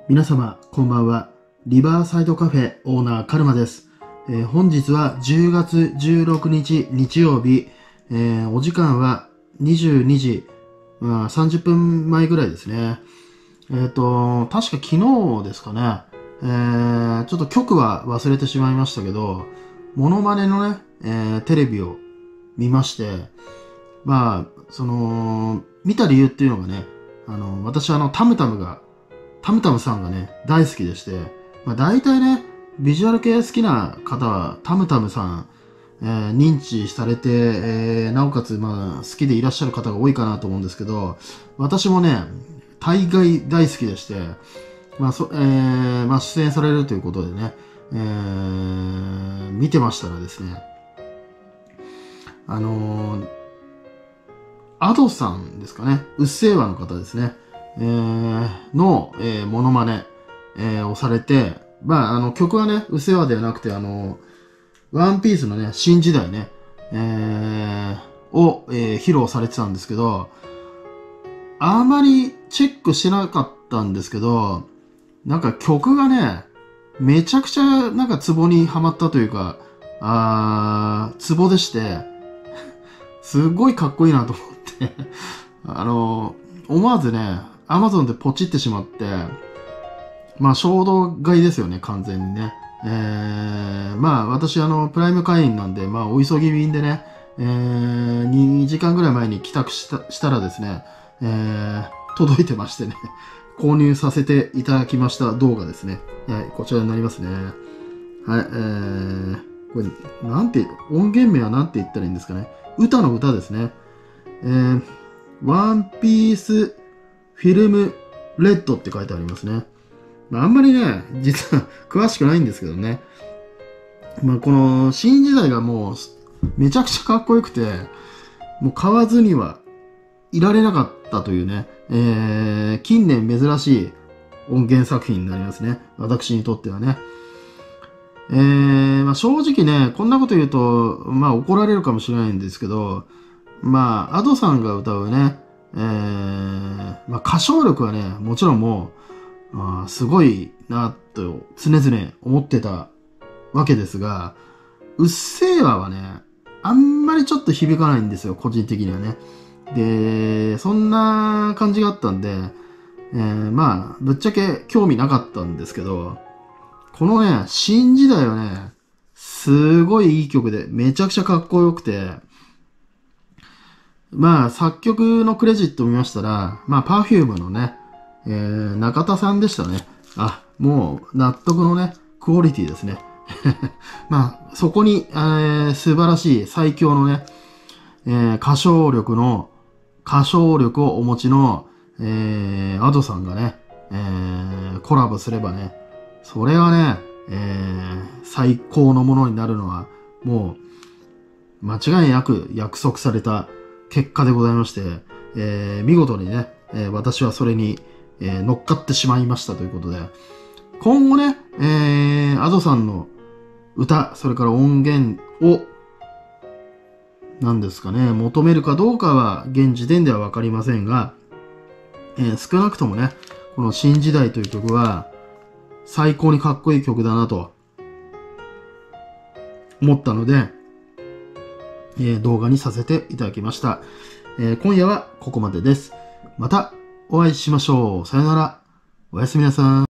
皆様、こんばんは。リバーサイドカフェオーナーカルマです。本日は10月16日日曜日、お時間は22時、30分前ぐらいですね。確か昨日ですかね。ちょっと局は忘れてしまいましたけど、モノマネのね、テレビを見まして、見た理由っていうのがね、私タムタムさんがね、大好きでして、大体ね、ビジュアル系好きな方は、タムタムさん、認知されて、なおかつ、好きでいらっしゃる方が多いかなと思うんですけど、私もね、大概大好きでして、出演されるということでね、見てましたらですね、アドさんですかね、うっせぇわの方ですね。モノマネ、をされて、曲はね、うせわではなくて、ワンピースのね、新時代ね、披露されてたんですけど、あまりチェックしてなかったんですけど、なんか曲がね、めちゃくちゃなんかツボにはまったというか、ツボでして、すごいかっこいいなと思って思わずね、Amazon でポチってしまって、衝動買いですよね、完全にね。私プライム会員なんで、お急ぎ便でね、2時間ぐらい前に帰宅したらですね、届いてましてね、購入させていただきました動画ですね。はい、こちらになりますね。はい、これ、音源名はなんて言ったらいいんですかね。歌の歌ですね。ワンピースフィルムレッドって書いてありますね。あんまりね、実は詳しくないんですけどね。この新時代がもうめちゃくちゃかっこよくて、もう買わずにはいられなかったというね、近年珍しい音源作品になりますね。私にとってはね。正直ね、こんなこと言うと、怒られるかもしれないんですけど、アドさんが歌うね、歌唱力はね、もちろんもう、すごいな、と常々思ってたわけですが、うっせぇわはね、あんまりちょっと響かないんですよ、個人的にはね。で、そんな感じがあったんで、ぶっちゃけ興味なかったんですけど、このね、新時代はね、すごいいい曲で、めちゃくちゃかっこよくて、作曲のクレジットを見ましたら、Perfume のね、中田さんでしたね。もう納得のね、クオリティですね。そこに、素晴らしい最強のね、歌唱力をお持ちの、アドさんがね、コラボすればね、それはね、最高のものになるのは、もう、間違いなく約束された結果でございまして、見事にね、私はそれに、乗っかってしまいましたということで、今後ね、アドさんの歌、それから音源を、何ですかね、求めるかどうかは現時点ではわかりませんが、少なくともね、この新時代という曲は、最高にかっこいい曲だなと、思ったので、動画にさせていただきました。今夜はここまでです。またお会いしましょう。さよなら。おやすみなさい。